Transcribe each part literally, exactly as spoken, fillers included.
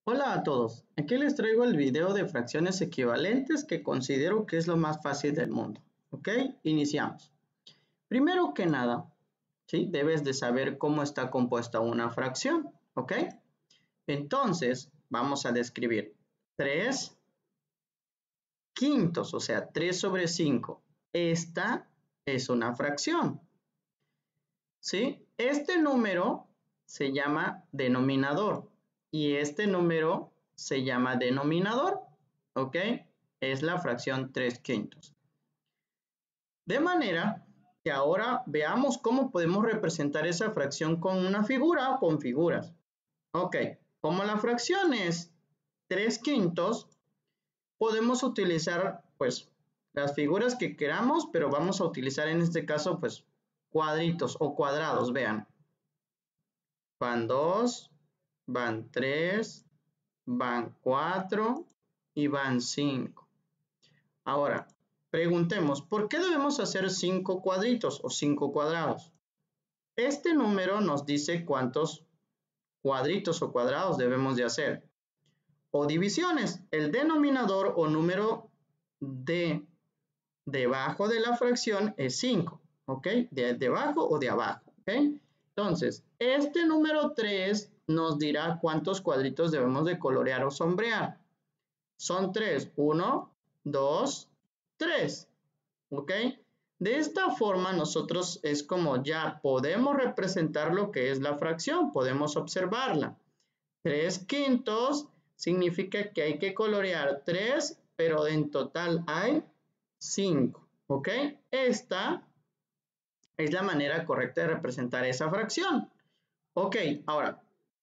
Hola a todos, aquí les traigo el video de fracciones equivalentes que considero que es lo más fácil del mundo. ¿Ok? Iniciamos. Primero que nada, ¿sí? Debes de saber cómo está compuesta una fracción. ¿Ok? Entonces, vamos a describir tres quintos, o sea, tres sobre cinco. Esta es una fracción. ¿Sí? Este número se llama denominador y este número se llama denominador, ¿ok? Es la fracción tres quintos. De manera que ahora veamos cómo podemos representar esa fracción con una figura o con figuras. Ok, como la fracción es tres quintos, podemos utilizar pues las figuras que queramos, pero vamos a utilizar en este caso pues cuadritos o cuadrados, vean. Van dos, van tres, van cuatro y van cinco. Ahora, preguntemos, ¿por qué debemos hacer cinco cuadritos o cinco cuadrados? Este número nos dice cuántos cuadritos o cuadrados debemos de hacer. O divisiones, el denominador o número de debajo de la fracción es cinco, ¿ok? De debajo o de abajo, ¿ok? Entonces, este número tres nos dirá cuántos cuadritos debemos de colorear o sombrear. Son tres, uno, dos, tres, ¿ok? De esta forma nosotros es como ya podemos representar lo que es la fracción, podemos observarla. tres quintos significa que hay que colorear tres, pero en total hay cinco, ¿ok? Esta es la manera correcta de representar esa fracción. Ok, ahora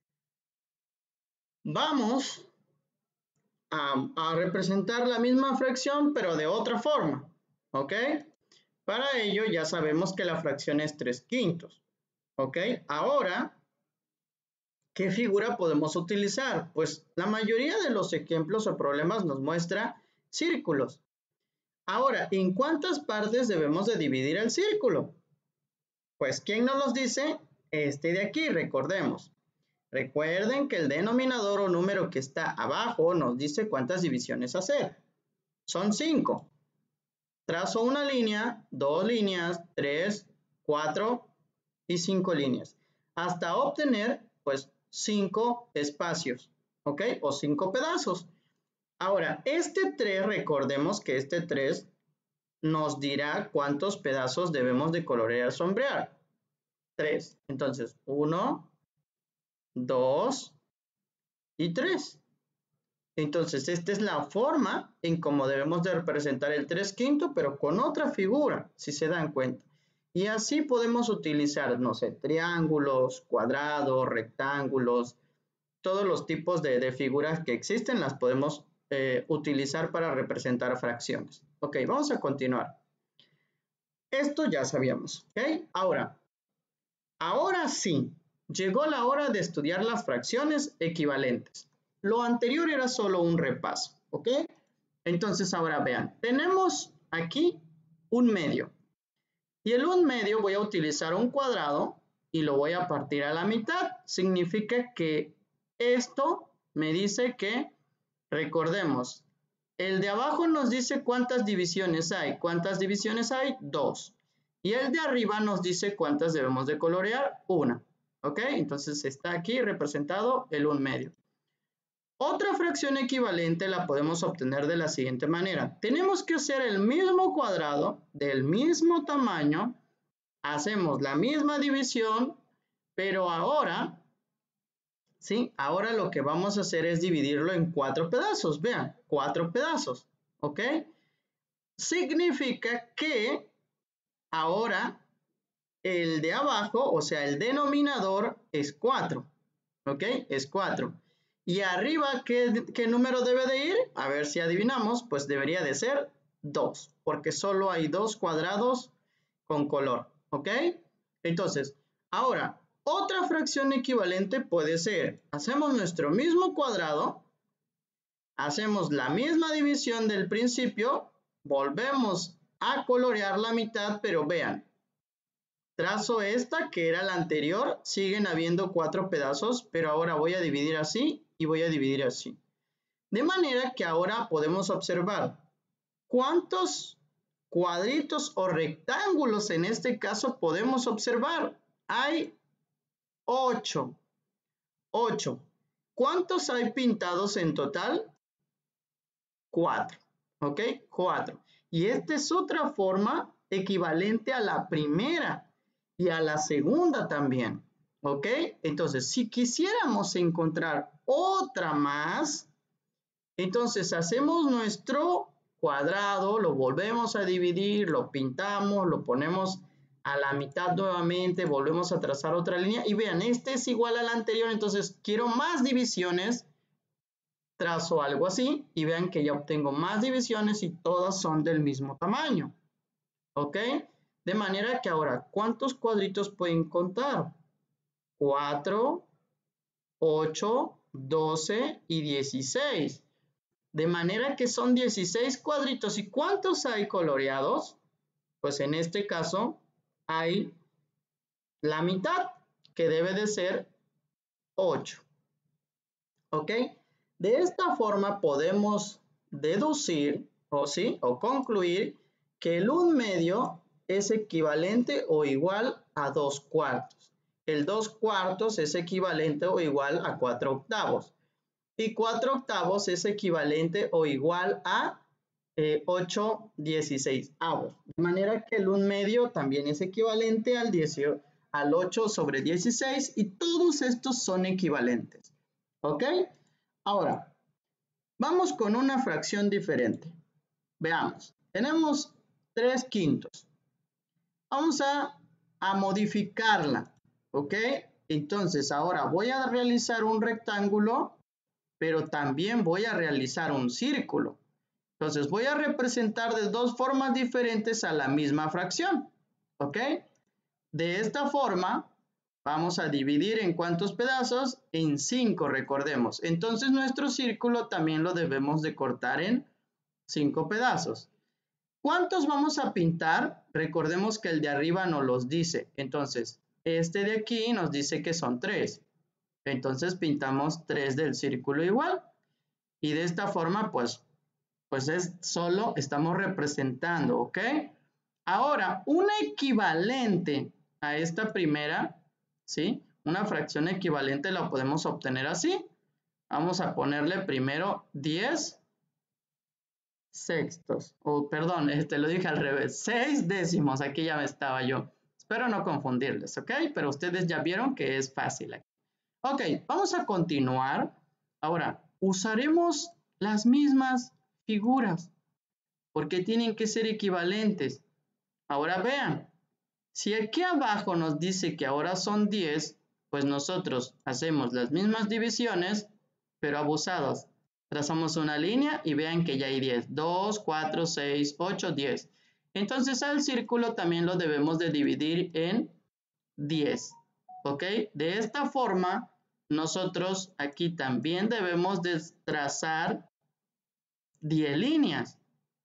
vamos a, a representar la misma fracción, pero de otra forma, ¿ok? Para ello ya sabemos que la fracción es tres quintos, ¿ok? Ahora, ¿qué figura podemos utilizar? Pues la mayoría de los ejemplos o problemas nos muestra círculos. Ahora, ¿en cuántas partes debemos de dividir el círculo? Pues, ¿quién nos los dice? Este de aquí, recordemos. Recuerden que el denominador o número que está abajo nos dice cuántas divisiones hacer. Son cinco. Trazo una línea, dos líneas, tres, cuatro y cinco líneas. Hasta obtener, pues, cinco espacios, ¿ok? O cinco pedazos. Ahora, este tres, recordemos que este tres nos dirá cuántos pedazos debemos de colorear sombrear. tres. Entonces, uno, dos y tres. Entonces, esta es la forma en cómo debemos de representar el tres quinto, pero con otra figura, si se dan cuenta. Y así podemos utilizar, no sé, triángulos, cuadrados, rectángulos, todos los tipos de, de figuras que existen las podemos eh, utilizar para representar fracciones. Ok, vamos a continuar. Esto ya sabíamos, ¿ok? Ahora, ahora sí, llegó la hora de estudiar las fracciones equivalentes. Lo anterior era solo un repaso, ¿ok? Entonces ahora vean, tenemos aquí un medio. Y el un medio voy a utilizar un cuadrado y lo voy a partir a la mitad. Significa que esto me dice que, recordemos, el de abajo nos dice cuántas divisiones hay. ¿Cuántas divisiones hay? Dos. Y el de arriba nos dice cuántas debemos de colorear. Una. ¿Ok? Entonces está aquí representado el un medio. Otra fracción equivalente la podemos obtener de la siguiente manera. Tenemos que hacer el mismo cuadrado del mismo tamaño. Hacemos la misma división, pero ahora, ¿sí? Ahora lo que vamos a hacer es dividirlo en cuatro pedazos. Vean, cuatro pedazos. ¿Ok? Significa que ahora el de abajo, o sea, el denominador es cuatro. ¿Ok? Es cuatro. Y arriba, ¿qué, ¿qué número debe de ir? A ver si adivinamos, pues debería de ser dos, porque solo hay dos cuadrados con color. ¿Ok? Entonces, ahora, otra fracción equivalente puede ser, hacemos nuestro mismo cuadrado, hacemos la misma división del principio, volvemos a colorear la mitad, pero vean, trazo esta que era la anterior, siguen habiendo cuatro pedazos, pero ahora voy a dividir así y voy a dividir así. De manera que ahora podemos observar cuántos cuadritos o rectángulos en este caso podemos observar. Hay ocho. ocho. ¿Cuántos hay pintados en total? cuatro. ¿Ok? cuatro. Y esta es otra forma equivalente a la primera y a la segunda también. ¿Ok? Entonces, si quisiéramos encontrar otra más, entonces hacemos nuestro cuadrado, lo volvemos a dividir, lo pintamos, lo ponemos a la mitad nuevamente, volvemos a trazar otra línea y vean, este es igual al anterior, entonces quiero más divisiones, trazo algo así y vean que ya obtengo más divisiones y todas son del mismo tamaño. ¿Ok? De manera que ahora, ¿cuántos cuadritos pueden contar? cuatro, ocho, doce y dieciséis. De manera que son dieciséis cuadritos. ¿Y cuántos hay coloreados? Pues en este caso hay la mitad, que debe de ser ocho. ¿Ok? De esta forma podemos deducir, o sí, o concluir que el un medio es equivalente o igual a dos cuartos. El dos cuartos es equivalente o igual a cuatro octavos. Y cuatro octavos es equivalente o igual a eh, ocho dieciseisavos. De manera que el un medio también es equivalente al, dieciocho, al ocho sobre dieciséis y todos estos son equivalentes. ¿Ok? Ahora, vamos con una fracción diferente. Veamos, tenemos tres quintos. Vamos a, a modificarla. ¿Ok? Entonces, ahora voy a realizar un rectángulo, pero también voy a realizar un círculo. Entonces voy a representar de dos formas diferentes a la misma fracción. ¿Ok? De esta forma vamos a dividir en cuántos pedazos, en cinco, recordemos. Entonces nuestro círculo también lo debemos de cortar en cinco pedazos. ¿Cuántos vamos a pintar? Recordemos que el de arriba nos los dice. Entonces este de aquí nos dice que son tres. Entonces pintamos tres del círculo igual. Y de esta forma, pues, pues es solo estamos representando, ¿ok? Ahora, un equivalente a esta primera, ¿sí? Una fracción equivalente la podemos obtener así. Vamos a ponerle primero diez sextos. O, oh, perdón, este lo dije al revés. seis décimos. Aquí ya me estaba yo. Espero no confundirles, ¿ok? Pero ustedes ya vieron que es fácil aquí. Ok, vamos a continuar. Ahora, usaremos las mismas figuras porque tienen que ser equivalentes. Ahora vean, si aquí abajo nos dice que ahora son diez, pues nosotros hacemos las mismas divisiones, pero abusados. Trazamos una línea y vean que ya hay diez. dos, cuatro, seis, ocho, diez. Entonces al círculo también lo debemos de dividir en diez. ¿Ok? De esta forma, nosotros aquí también debemos de trazar diez líneas.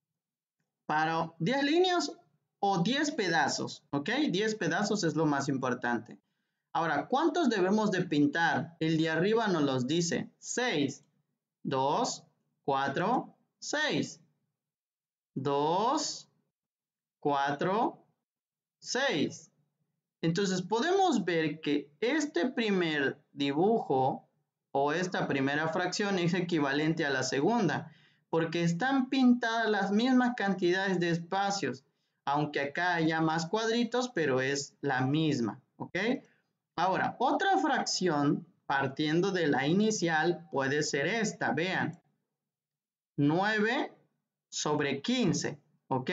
Para diez líneas o diez pedazos. ¿Ok? diez pedazos es lo más importante. Ahora, ¿cuántos debemos de pintar? El de arriba nos los dice. seis. dos, cuatro, seis. dos, cuatro, seis. Entonces podemos ver que este primer dibujo o esta primera fracción es equivalente a la segunda, porque están pintadas las mismas cantidades de espacios, aunque acá haya más cuadritos, pero es la misma, ¿ok? Ahora, otra fracción partiendo de la inicial puede ser esta, vean, nueve sobre quince, ¿ok?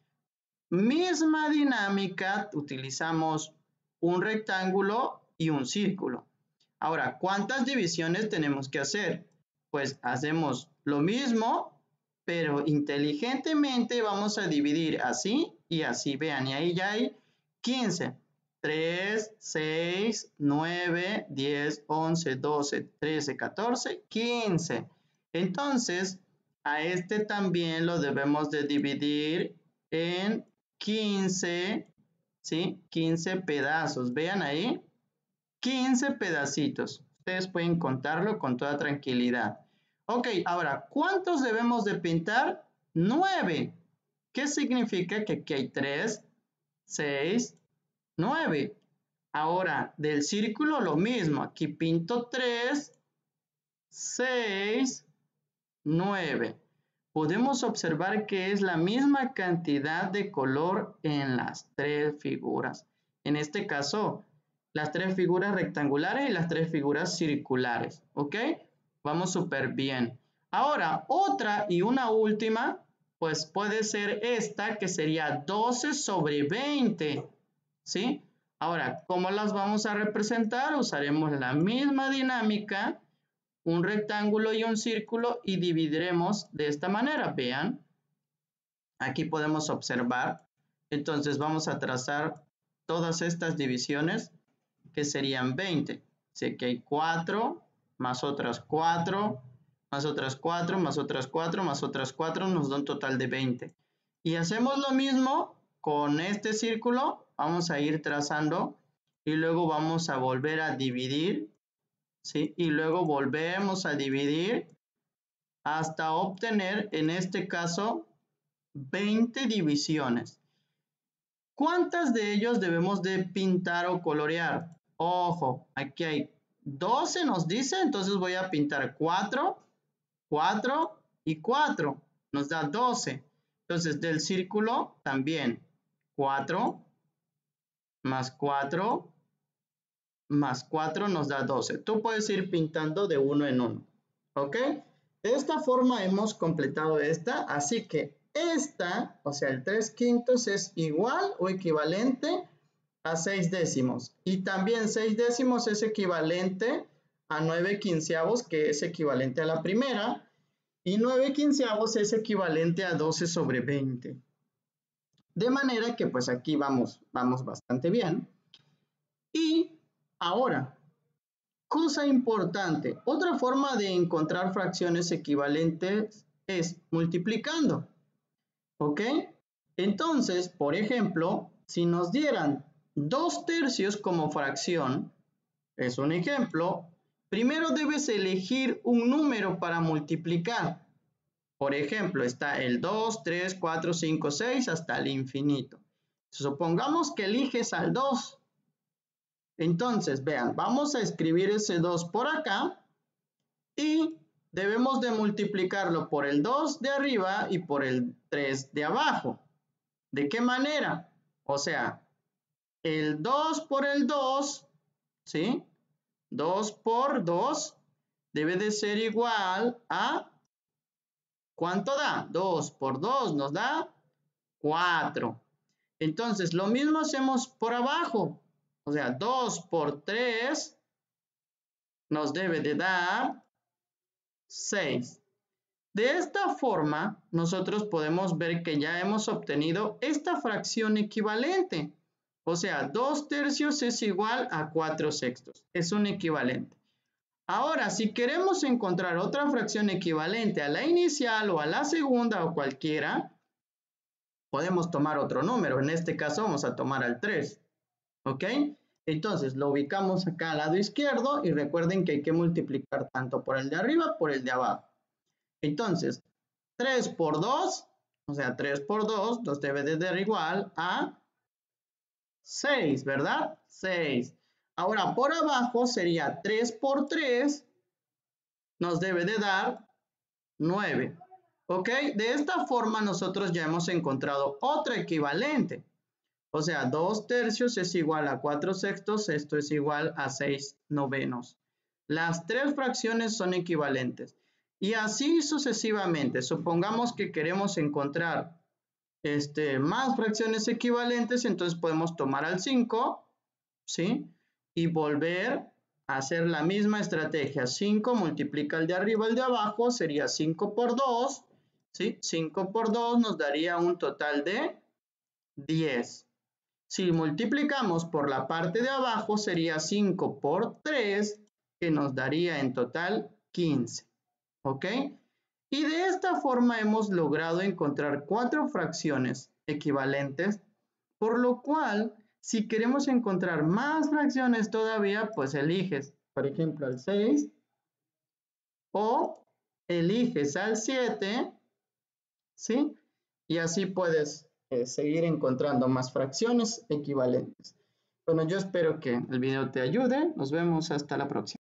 Misma dinámica, utilizamos un rectángulo y un círculo. Ahora, ¿cuántas divisiones tenemos que hacer? Pues hacemos lo mismo, pero inteligentemente vamos a dividir así y así. Vean, y ahí ya hay quince. tres, seis, nueve, diez, once, doce, trece, catorce, quince. Entonces, a este también lo debemos de dividir en quince, ¿sí? quince pedazos. Vean ahí, quince pedacitos. ustedes pueden contarlo con toda tranquilidad. Ok, ahora, ¿cuántos debemos de pintar? nueve. ¿Qué significa? Que aquí hay tres, seis, nueve. Ahora, del círculo lo mismo. Aquí pinto tres, seis, nueve. Podemos observar que es la misma cantidad de color en las tres figuras. En este caso, las tres figuras rectangulares y las tres figuras circulares. ¿Ok? Vamos súper bien. Ahora, otra y una última, pues puede ser esta, que sería doce sobre veinte. ¿Sí? Ahora, ¿cómo las vamos a representar? Usaremos la misma dinámica, un rectángulo y un círculo, y dividiremos de esta manera. Vean, aquí podemos observar. Entonces vamos a trazar todas estas divisiones, que serían veinte. Así que hay cuatro, más otras cuatro, más otras cuatro, más otras cuatro, más otras cuatro, nos da un total de veinte. Y hacemos lo mismo con este círculo. Vamos a ir trazando y luego vamos a volver a dividir, ¿sí? Y luego volvemos a dividir hasta obtener, en este caso, veinte divisiones. ¿Cuántas de ellos debemos de pintar o colorear? Ojo, aquí hay doce, nos dice, entonces voy a pintar cuatro, cuatro y cuatro. Nos da doce. Entonces, del círculo también cuatro más cuatro más cuatro nos da doce. Tú puedes ir pintando de uno en uno. ¿Ok? De esta forma hemos completado esta. Así que esta, o sea, el tres quintos es igual o equivalente a seis décimos. Y también seis décimos es equivalente a nueve quinceavos, que es equivalente a la primera. Y nueve quinceavos es equivalente a doce sobre veinte. De manera que pues aquí vamos, vamos bastante bien. Y ahora, cosa importante, otra forma de encontrar fracciones equivalentes es multiplicando. ¿Ok? Entonces, por ejemplo, si nos dieran dos tercios como fracción, es un ejemplo, primero debes elegir un número para multiplicar. Por ejemplo, está el dos, tres, cuatro, cinco, seis hasta el infinito. Supongamos que eliges al dos. Entonces, vean, vamos a escribir ese dos por acá y debemos de multiplicarlo por el dos de arriba y por el tres de abajo. ¿De qué manera? O sea, el dos por el dos, ¿sí? dos por dos debe de ser igual a... ¿Cuánto da? dos por dos nos da cuatro. Entonces, lo mismo hacemos por abajo. O sea, dos por tres nos debe de dar seis. De esta forma, nosotros podemos ver que ya hemos obtenido esta fracción equivalente. O sea, dos tercios es igual a cuatro sextos. Es un equivalente. Ahora, si queremos encontrar otra fracción equivalente a la inicial o a la segunda o cualquiera, podemos tomar otro número. En este caso vamos a tomar al tres. ¿Ok? Entonces lo ubicamos acá al lado izquierdo y recuerden que hay que multiplicar tanto por el de arriba por el de abajo. Entonces, tres por dos, o sea, tres por dos nos debe de dar igual a seis, ¿verdad? seis. Ahora, por abajo sería tres por tres, nos debe de dar nueve. ¿Ok? De esta forma nosotros ya hemos encontrado otra equivalente. O sea, dos tercios es igual a cuatro sextos, esto es igual a seis novenos. Las tres fracciones son equivalentes. Y así sucesivamente. Supongamos que queremos encontrar este, más fracciones equivalentes, entonces podemos tomar al cinco, ¿sí? Y volver a hacer la misma estrategia. cinco multiplica el de arriba, el de abajo, sería cinco por dos, ¿sí? cinco por dos nos daría un total de diez. Si multiplicamos por la parte de abajo, sería cinco por tres, que nos daría en total quince. ¿Ok? Y de esta forma hemos logrado encontrar cuatro fracciones equivalentes, por lo cual, si queremos encontrar más fracciones todavía, pues eliges por ejemplo, al seis, o eliges al siete, ¿sí? Y así puedes eh, seguir encontrando más fracciones equivalentes. Bueno, yo espero que el video te ayude. Nos vemos hasta la próxima.